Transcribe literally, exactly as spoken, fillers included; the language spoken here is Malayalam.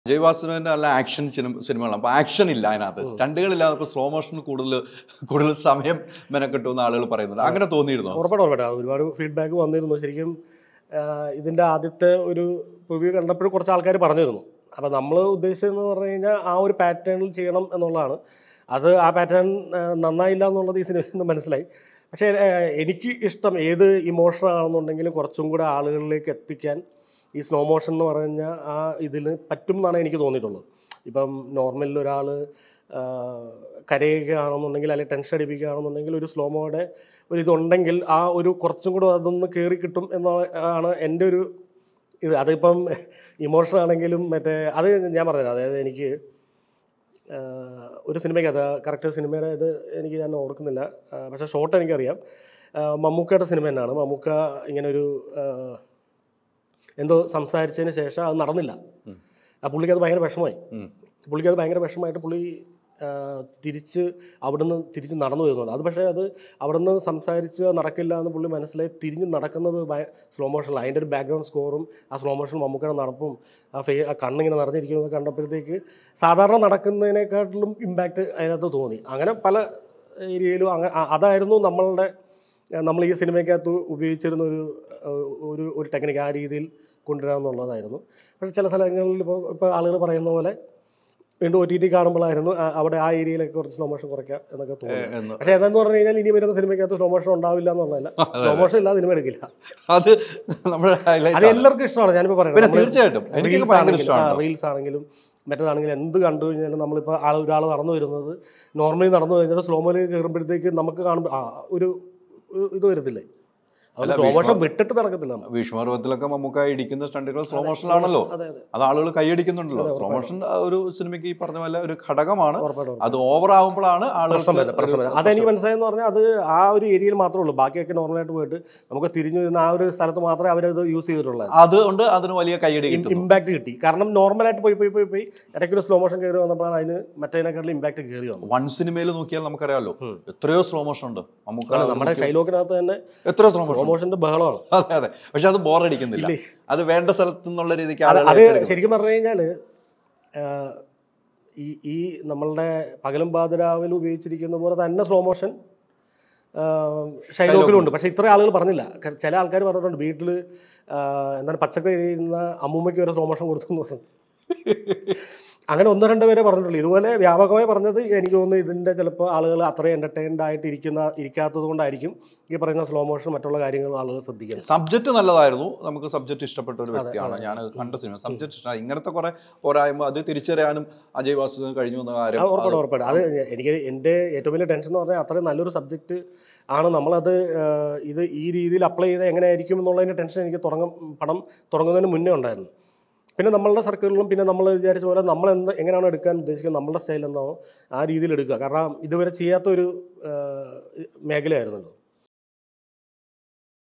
Ajay Vasudev നല്ല ആക്ഷൻ സിനിമകളാണ്. അപ്പോൾ ആക്ഷൻ ഇല്ല അതിനകത്ത്, സ്റ്റണ്ടുകളില്ലാതെ ഇപ്പോൾ സ്ലോ മോഷന് കൂടുതൽ കൂടുതൽ സമയം മെനക്കെട്ടുമെന്ന് ആളുകൾ പറയുന്നുണ്ട്. അങ്ങനെ തോന്നിയിരുന്നു? ഉറപ്പായിട്ടും ഉറപ്പായിട്ടും ഒരുപാട് ഫീഡ്ബാക്ക് വന്നിരുന്നു. ശരിക്കും ഇതിൻ്റെ ആദ്യത്തെ ഒരു റിവ്യൂ കണ്ടപ്പോഴും കുറച്ച് ആൾക്കാർ പറഞ്ഞിരുന്നു. അപ്പോൾ നമ്മൾ ഉദ്ദേശിച്ചതെന്ന് പറഞ്ഞു കഴിഞ്ഞാൽ ആ ഒരു പാറ്റേണിൽ ചെയ്യണം എന്നുള്ളതാണ്. അത് ആ പാറ്റേൺ നന്നായില്ല എന്നുള്ളത് ഈ സിനിമയിൽ നിന്ന് മനസ്സിലായി. പക്ഷേ എനിക്ക് ഇഷ്ടം ഏത് ഇമോഷൻ ആണെന്നുണ്ടെങ്കിലും കുറച്ചും കൂടെ ആളുകളിലേക്ക് എത്തിക്കാൻ ഈ സ്ലോ മോഷൻ എന്ന് പറഞ്ഞ ആ ഇതിൽ പറ്റും എന്നാണ് എനിക്ക് തോന്നിയിട്ടുള്ളത്. ഇപ്പം നോർമലിൽ ഒരാൾ കരയുകയാണെന്നുണ്ടെങ്കിൽ അല്ലെങ്കിൽ ടെൻഷൻ അടിപ്പിക്കുകയാണെന്നുണ്ടെങ്കിൽ ഒരു സ്ലോ മോയുടെ ഒരു ഇതുണ്ടെങ്കിൽ ആ ഒരു കുറച്ചും കൂടെ അതൊന്ന് കയറി കിട്ടും എന്നാണ് എൻ്റെ ഒരു ഇത്. അതിപ്പം ഇമോഷൻ ആണെങ്കിലും മറ്റേ അത് ഞാൻ പറഞ്ഞുതരാം. അതായത് എനിക്ക് ഒരു സിനിമയ്ക്ക് അത് കറക്റ്റ് സിനിമയുടെ ഇത് എനിക്ക് ഞാൻ ഓർക്കുന്നില്ല, പക്ഷേ ഷോർട്ട് എനിക്കറിയാം. മമ്മൂക്കയുടെ സിനിമ തന്നെയാണ്. മമ്മൂക്ക ഇങ്ങനെ ഒരു എന്തോ സംസാരിച്ചതിന് ശേഷം അത് നടന്നില്ല. ആ പുള്ളിക്ക് അത് ഭയങ്കര വിഷമമായി. പുള്ളിക്ക് അത് ഭയങ്കര വിഷമമായിട്ട് പുള്ളി തിരിച്ച് അവിടുന്ന് തിരിച്ച് നടന്നു വരുന്നുണ്ട്. അത് പക്ഷേ അത് അവിടുന്ന് സംസാരിച്ച് നടക്കില്ല എന്ന് പുള്ളി മനസ്സിലായി തിരിഞ്ഞ് നടക്കുന്നത് സ്ലോ മോഷനിൽ. അതിൻ്റെ ഒരു ബാക്ക്ഗ്രൗണ്ട് സ്കോറും ആ സ്ലോ മോഷൻ മമ്മൂക്കയുടെ നടപ്പും ആ ഫേ ആ കണ്ണിങ്ങനെ നിറഞ്ഞിരിക്കുന്നത് കണ്ടപ്പോഴത്തേക്ക് സാധാരണ നടക്കുന്നതിനെക്കാട്ടിലും ഇമ്പാക്റ്റ് അതിനകത്ത് തോന്നി. അങ്ങനെ പല ഏരിയയിലും അങ്ങനെ അതായിരുന്നു നമ്മളുടെ നമ്മൾ ഈ സിനിമയ്ക്കകത്ത് ഉപയോഗിച്ചിരുന്ന ഒരു ഒരു ഒരു ടെക്നിക്ക്. ആ രീതിയിൽ കൊണ്ടുവരാമെന്നുള്ളതായിരുന്നു. പക്ഷേ ചില സ്ഥലങ്ങളിൽ ഇപ്പോൾ ഇപ്പോൾ ആളുകൾ പറയുന്ന പോലെ വീണ്ടും ഒ ടി ടി കാണുമ്പോഴായിരുന്നു അവിടെ ആ ഏരിയയിലൊക്കെ കുറച്ച് സ്ലോ മോഷൻ കുറയ്ക്കാം എന്നൊക്കെ തോന്നുന്നു. പക്ഷേ എന്താണെന്ന് പറഞ്ഞു കഴിഞ്ഞാൽ ഇനി വരുന്ന സിനിമയ്ക്കകത്ത് സ്ലോ മോഷൻ ഉണ്ടാവില്ല എന്നുള്ളതല്ല. സ്ലോ മോഷൻ ഇല്ലാതെ സിനിമ എടുക്കില്ല. അത് അത് എല്ലാവർക്കും ഇഷ്ടമാണ്. ഞാനിപ്പോൾ പറയുന്നത് തീർച്ചയായിട്ടും റീൽസ് ആണെങ്കിലും മറ്റേതാണെങ്കിലും എന്ത് കണ്ടു കഴിഞ്ഞാലും നമ്മളിപ്പോൾ ആൾ ഒരാൾ നടന്നു വരുന്നത് നോർമലി നടന്നു കഴിഞ്ഞാൽ സ്ലോ മോയിൽ കയറുമ്പോഴത്തേക്ക് നമുക്ക് കാണുമ്പോൾ ആ ഒരു ഇത് വരത്തില്ലേ, സ്ലോ മോഷൻ വിട്ടിട്ട് നടക്കത്തില്ല. ഭീഷ്മപർവത്തിലൊക്കെ മമ്മൂക്ക ഇടിക്കുന്ന സ്റ്റണ്ടുകൾ സ്ലോ മോഷനിലാണല്ലോ. അത് ആളുകൾ കൈയടിക്കുന്നുണ്ടല്ലോ. സ്ലോ മോഷൻ ഒരു സിനിമയ്ക്ക് ഈ പറഞ്ഞ പോലെ ഒരു ഘടകമാണ്. അത് ഓവർ ആവുമ്പോഴാണ് ആളുകൾ. അതെനിക്ക് മനസ്സിലായെന്ന് പറഞ്ഞാൽ അത് ആ ഒരു ഏരിയയിൽ മാത്രമേ ഉള്ളൂ. ബാക്കിയൊക്കെ നോർമലായിട്ട് പോയിട്ട് നമുക്ക് തിരിഞ്ഞു വരുന്ന ആ ഒരു സ്ഥലത്ത് മാത്രമേ അവരത് യൂസ് ചെയ്തിട്ടുള്ളൂ. അതുകൊണ്ട് അതിന് വലിയ കൈയടി ഇമ്പാക്ട് കിട്ടി. കാരണം നോർമലായിട്ട് പോയി പോയി പോയി പോയി ഇടയ്ക്കൊരു സ്ലോ മോഷൻ കയറി വന്നപ്പോഴാണ് അതിന് മറ്റേതിനെക്കാട്ടിലും ഇമ്പാക്ട് കയറി വന്നു. വൺ സിനിമയിൽ നോക്കിയാൽ നമുക്കറിയാമല്ലോ എത്രയോ സ്ലോ മോഷൻ ഉണ്ട്. മമ്മൂക്ക നമ്മുടെ ഷൈലോക്കിനകത്ത് തന്നെ എത്രയോ സ്ലോ മോഷൻ മോഷന്റെ ബഹളമാണ്. അതെ അതെ. പക്ഷെ അത് ബോറടിക്കുന്നില്ല. അത് വേണ്ട സ്ഥലത്ത് നിന്നുള്ള രീതിക്ക് അത് ശരിക്കും പറഞ്ഞു കഴിഞ്ഞാൽ ഈ ഈ നമ്മളുടെ പകലും പാതിരാവിലും ഉപയോഗിച്ചിരിക്കുന്ന പോലെ തന്നെ സ്ലോ മോഷൻ ഷൈലോക്കിലുണ്ട്. പക്ഷെ ഇത്ര ആളുകൾ പറഞ്ഞില്ല. ചില ആൾക്കാർ പറഞ്ഞിട്ടുണ്ട് വീട്ടിൽ എന്താണ് പച്ചക്കറി കഴിയുന്ന അമ്മൂമ്മയ്ക്ക് വരെ സ്ലോ മോഷൻ കൊടുത്തു പറഞ്ഞു. അങ്ങനെ ഒന്നോ രണ്ടോ പേരെ പറഞ്ഞിട്ടുള്ളൂ. ഇതുപോലെ വ്യാപകമായി പറഞ്ഞത് എനിക്ക് തോന്നുന്നു ഇതിൻ്റെ ചിലപ്പോൾ ആളുകൾ അത്രയും എൻ്റർടൈൻഡ് ആയിട്ട് ഇരിക്കുന്ന ഇരിക്കാത്തത് കൊണ്ടായിരിക്കും ഈ പറയുന്ന സ്ലോ മോഷൻ മറ്റുള്ള കാര്യങ്ങൾ ആളുകൾ ശ്രദ്ധിക്കുന്നത്. സബ്ജക്റ്റ് നല്ലതായിരുന്നു. നമുക്ക് സബ്ജക്റ്റ് ഇഷ്ടപ്പെട്ട ഒരു വ്യക്തിയാണ് ഞാൻ. കണ്ട സിനിമ സബ്ജക്റ്റ് ഇഷ്ടമാണ്. ഇങ്ങനത്തെ കുറെ പോരായ്മ അത് തിരിച്ചറിയാനും അജയ് വാസുദേവൻ കഴിഞ്ഞു എന്ന കാര്യം ഉറപ്പാണ് ഉറപ്പാണ്. അത് എനിക്ക് എൻ്റെ ഏറ്റവും വലിയ ടെൻഷൻ എന്ന് പറഞ്ഞാൽ അത്രയും നല്ലൊരു സബ്ജക്റ്റ് ആണ്. നമ്മളത് ഇത് ഈ രീതിയിൽ അപ്ലൈ ചെയ്താൽ എങ്ങനെയായിരിക്കും എന്നുള്ളതിൻ്റെ ടെൻഷൻ എനിക്ക് തുടങ്ങും പടം തുടങ്ങുന്നതിന് മുന്നേ ഉണ്ടായിരുന്നു. പിന്നെ നമ്മളുടെ സർക്കിളിലും പിന്നെ നമ്മൾ വിചാരിച്ച പോലെ നമ്മൾ എന്ത് എങ്ങനെയാണ് എടുക്കാൻ ഉദ്ദേശിക്കുന്നത്, നമ്മളുടെ സ്റ്റൈൽ എന്താണോ ആ രീതിയിൽ എടുക്കുക. കാരണം ഇതുവരെ ചെയ്യാത്തൊരു മേഖലയായിരുന്നല്ലോ.